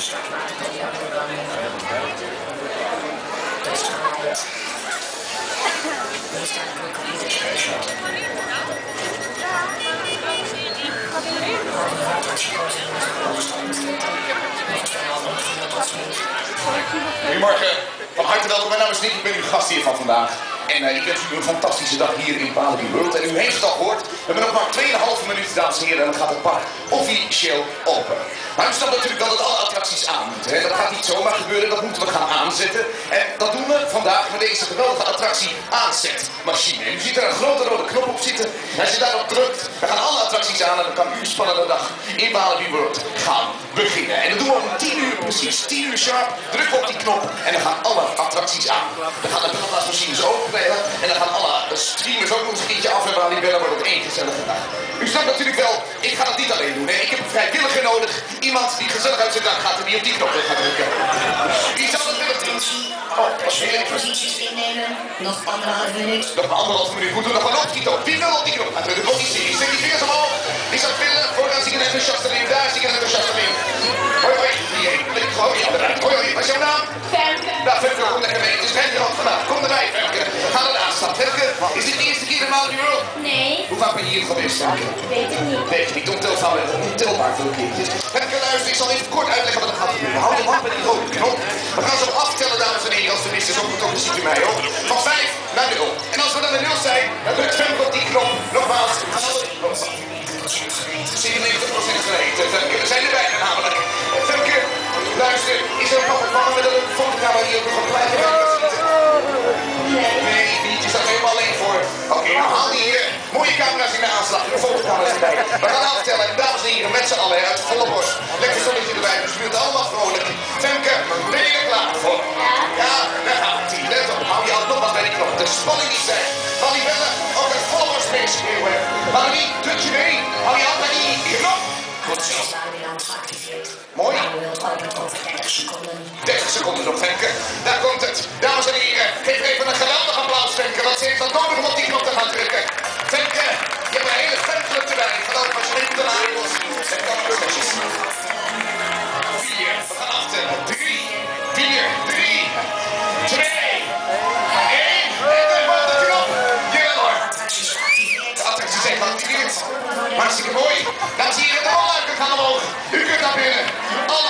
Goedemorgen, van harte welkom. Mijn naam is Nick, ik ben uw gast hier van vandaag. En ik wens u een fantastische dag hier in Walibi World. En u heeft het al gehoord, we hebben nog maar 2,5 minuten, dames en heren, en dan gaat het park officieel open. Maar u snapt natuurlijk wel dat alle attracties aan moeten. Hè? Dat gaat niet zomaar gebeuren, dat moeten we gaan aanzetten. En dat doen we vandaag met deze geweldige attractie aanzetmachine. En u ziet er een grote rode knop op zitten. En als je daarop drukt, dan gaan alle attracties aan en dan kan uw spannende dag in Walibi World gaan beginnen. En dat doen we om 10 uur precies, 10 uur sharp, drukken we op die knop en dan gaan alle attracties aan. Dan gaan de bellenblaasmachines open en dan gaan alle streamers ook nog eens een keertje af en Walibi bellen wordt het één gezellige dag. U snapt natuurlijk wel, ik ga dat niet alleen doen. Hè. Ik heb een vrijwilliger nodig. Iemand die gezellig uit zijn dag gaat en die op die knop gaat drukken. Wie zou dat willen doen? Oh, wat weer? Posities innemen. Nog 1,5 minuut. Nog maar 1,5 minuut. Moeten we nog gewoon op die knop. Wie wil op die knop gaan drukken? Wat is die? Steek die vingers omhoog. Wie zou het willen? Vooraan zie ik een enthousiasteling. Daar zie ik een enthousiasteling. Hoi, hoi. Hier, klik gewoon niet aan. Hoi, hoi. Wat is jouw naam? Femke. Nou, Femke, kom lekker mee. Het is Femke ook vandaag. Kom erbij, Femke. Ga eraan staan. Femke, is dit de eerste keer in Walibi World? Nee. Hoe vaak ben je hier geweest, Femke? Weet het niet. Weet je niet, ontelbaar veel keertjes. Femke, luister, ik zal even kort uitleggen wat er gaat gebeuren. Houd hem af met die rode knop. We gaan zo aftellen, dames en heren, als de mist is opgetogen, ziet u mij hoor. Van 5 naar 0. En als we dan bij 0 zijn, dan drukt Femke op die knop. Nogmaals. 97% gereden. Femke, we zijn er bijna namelijk. Femke, luister, is er nog een man met een leuke fotocamera die ook nog een klein gewerkt schieten? Nee, niet. Je staat er helemaal alleen voor. Oké, nou haal die hier. Mooie camera's in de aanslag. De fotocamera's erbij. We gaan aftellen. En dames en heren, met z'n allen uit volle borst. Lekker zonnetje erbij. We speelt allemaal vrolijk. Femke, ben je er klaar voor? Ja. Ja, daar gaat hij. Let op. Hou je hand nog wat bij die knop. De spanning niet zijn. Van die bellen ook een volle borst meeschreeuwen. Valerie, druk je mee. Hou je hand bij die knop. Goed zo. Mooi. 30 seconden nog, Femke. Daar komt het. Dames en heren, geef even een geweldig applaus, Femke. Want ze heeft dat nodig om op die knop te gaan drukken. Femke, je hebt een hele fanclub erbij. Geweldig, als je niet moet aan. En dan puzzels. 4, we gaan aftellen. 3, 4, 3, 2, 1. En dan wordt de knop. Jawel. De attracties zijn geactiveerd. Hartstikke mooi. Dames en heren, de rolluiken gaan omhoog. U kunt naar binnen. Alle